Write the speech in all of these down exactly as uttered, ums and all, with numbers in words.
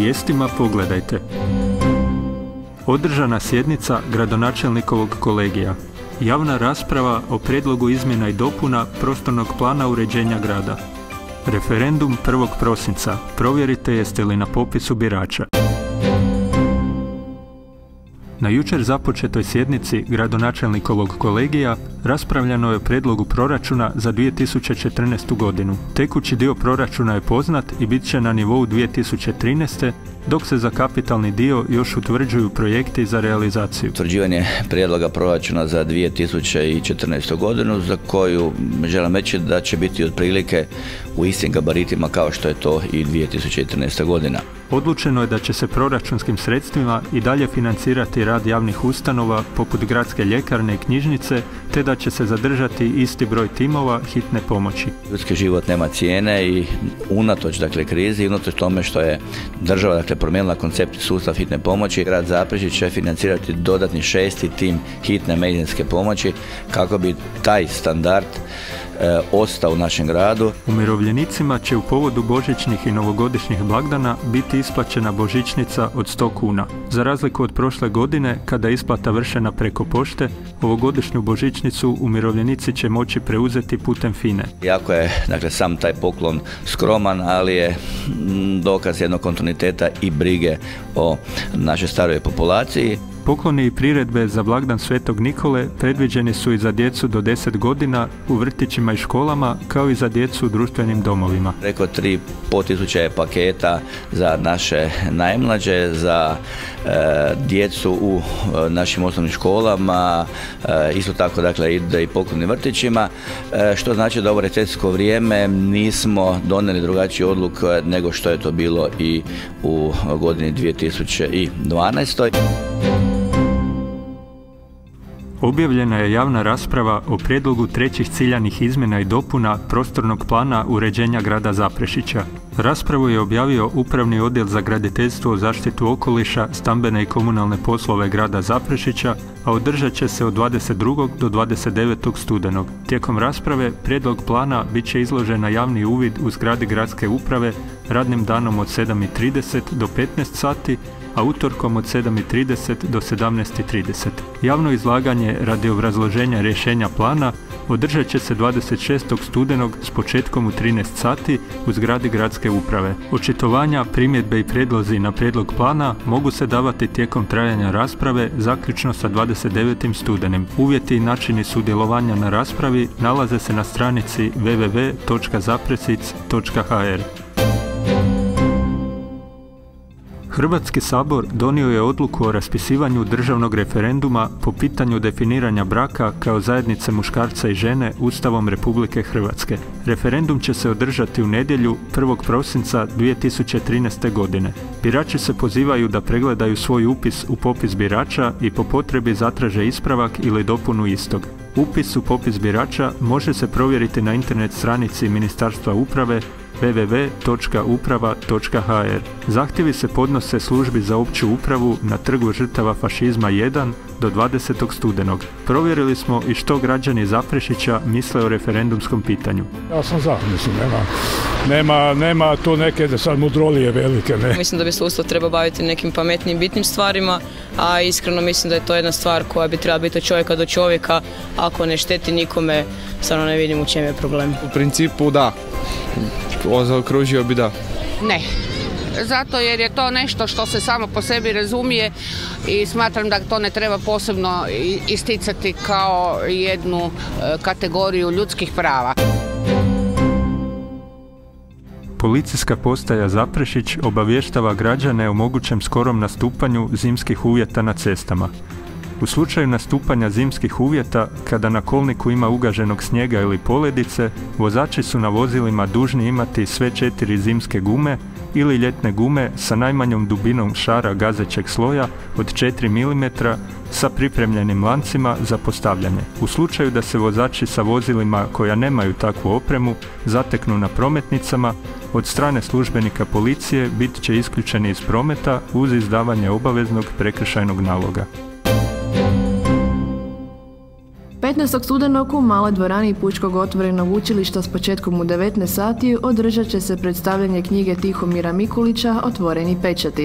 vijestima pogledajte. Održana sjednica gradonačelnikovog kolegija. Javna rasprava o prijedlogu izmjena i dopuna prostornog plana uređenja grada. Referendum prvog prosinca. Provjerite jeste li na popisu birača. Na jučer započetoj sjednici gradonačelnikovog kolegija raspravljano je o prijedlogu proračuna za dvije tisuće četrnaestu. godinu. Tekući dio proračuna je poznat i bit će na nivou dvije tisuće trinaeste. dok se za kapitalni dio još utvrđuju projekti za realizaciju. Utvrđivanje prijedloga proračuna za dvije tisuće četrnaestu. godinu za koju želim reći da će biti otprilike u istim gabaritima kao što je to i dvije tisuće trinaesta. godina. Odlučeno je da će se proračunskim sredstvima i dalje financirati rad javnih ustanova poput gradske ljekarne i knjižnice, te da će se zadržati isti broj timova hitne pomoći. Ljudski život nema cijene i unatoč dakle krizi, unatoč tome što je država dakle promijenila koncept i sustav hitne pomoći, grad Zaprešić će financirati dodatni šesti tim hitne medicinske pomoći kako bi taj standard e, ostao u našem gradu. Umirovljenicima će u povodu božićnih i novogodišnjih blagdana biti isplaćena božićnica od sto kuna. Za razliku od prošle godine, kada je isplata vršena preko pošte, ovogodišnju božićnicu umirovljenici će moći preuzeti putem FINE. Iako je dakle sam taj poklon skroman, ali je dokaz jednog kontinuiteta i brige o našoj staroj populaciji. Pokloni i priredbe za blagdan Svetog Nikole predviđeni su i za djecu do deset godina u vrtićima i školama, kao i za djecu u društvenim domovima. Preko tri po tisuće paketa za naše najmlađe, za e, djecu u e, našim osnovnim školama, e, isto tako dakle ide i pokloni vrtićima, e, što znači da ovo recesijsko vrijeme nismo donijeli drugačiju odluku nego što je to bilo i u godini dvije tisuće dvanaestoj. Objavljena je javna rasprava o prijedlogu trećih ciljanih izmjena i dopuna prostornog plana uređenja grada Zaprešića. Raspravu je objavio Upravni odjel za graditeljstvo, zaštitu okoliša, stambene i komunalne poslove grada Zaprešića, a održat će se od dvadeset drugog do dvadeset devetog studenog. Tijekom rasprave prijedlog plana bit će izložen na javni uvid u zgradi gradske uprave radnim danom od sedam i trideset do petnaest sati, a utorkom od sedam i trideset do sedamnaest i trideset. Javno izlaganje radi obrazloženja rješenja plana održat će se dvadeset šestog studenog s početkom u trinaest sati u zgradi gradske uprave. Očitovanja, primjedbe i prijedlozi na prijedlog plana mogu se davati tijekom trajanja rasprave zaključno sa dvadeset devetim studenim. Uvjeti i načini sudjelovanja na raspravi nalaze se na stranici w w w točka zapresic točka h r. Hrvatski sabor donio je odluku o raspisivanju državnog referenduma po pitanju definiranja braka kao zajednice muškarca i žene Ustavom Republike Hrvatske. Referendum će se održati u nedjelju prvog prosinca dvije tisuće trinaeste. godine. Birači se pozivaju da pregledaju svoj upis u popis birača i po potrebi zatraže ispravak ili dopunu istog. Upis u popis birača može se provjeriti na internet stranici Ministarstva uprave w w w točka uprava točka h r. Zahtjevi se podnose službi za opću upravu na Trgu žrtava fašizma jedan do dvadesetog studenog. Provjerili smo i što građani Zaprešića misle o referendumskom pitanju. Ja sam za, mislim, nema, nema, nema to neke da sad mudrolije velike. Ne. Mislim da bi se Ustav treba baviti nekim pametnim, bitnim stvarima, a iskreno mislim da je to jedna stvar koja bi trebala biti od čovjeka do čovjeka. Ako ne šteti nikome, stvarno ne vidim u čem je problem. U principu da, zaokružio bi da. Ne. Zato jer je to nešto što se samo po sebi razumije i smatram da to ne treba posebno isticati kao jednu kategoriju ljudskih prava. Policijska postaja Zaprešić obavještava građane o mogućem skorom nastupanju zimskih uvjeta na cestama. U slučaju nastupanja zimskih uvjeta, kada na kolniku ima ugaženog snijega ili poledice, vozači su na vozilima dužni imati sve četiri zimske gume ili ljetne gume sa najmanjom dubinom šara gazećeg sloja od četiri milimetra sa pripremljenim lancima za postavljanje. U slučaju da se vozači sa vozilima koja nemaju takvu opremu zateknu na prometnicama, od strane službenika policije bit će isključeni iz prometa uz izdavanje obaveznog prekršajnog naloga. petnaestog studenog u maloj dvorani Pučkog otvorenog učilišta s početkom u devetnaest sati održat će se predstavljanje knjige Tihomira Mikulića Otvoreni pečati.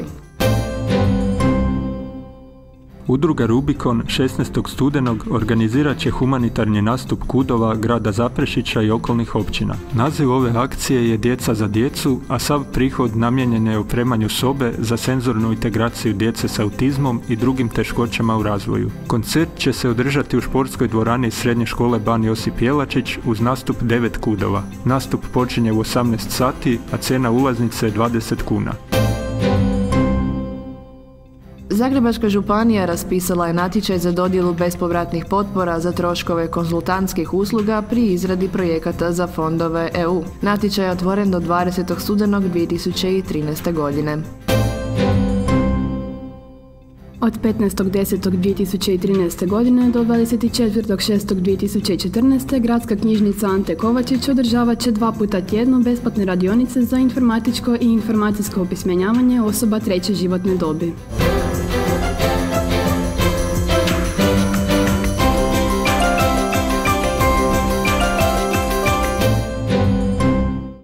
Udruga Rubikon šesnaestog studenog organizirat će humanitarni nastup KUD-ova grada Zaprešića i okolnih općina. Naziv ove akcije je Djeca za djecu, a sav prihod namijenjen je opremanju sobe za senzornu integraciju djece s autizmom i drugim teškoćama u razvoju. Koncert će se održati u športskoj dvorani Srednje škole Ban Josip Jelačić uz nastup devet KUD-ova. Nastup počinje u osamnaest sati, a cijena ulaznice je dvadeset kuna. Zagrebačka županija raspisala je natječaj za dodjelu bespovratnih potpora za troškove konzultantskih usluga pri izradi projekata za fondove E U. Natječaj je otvoren do dvadesetog studenog dvije tisuće trinaeste godine. Od petnaestog desetog dvije tisuće trinaeste. godine do dvadeset četvrtog šestog dvije tisuće četrnaeste. Gradska knjižnica Ante Kovačić održavat će dva puta tjedno besplatne radionice za informatičko i informacijsko opismenjavanje osoba treće životne dobi.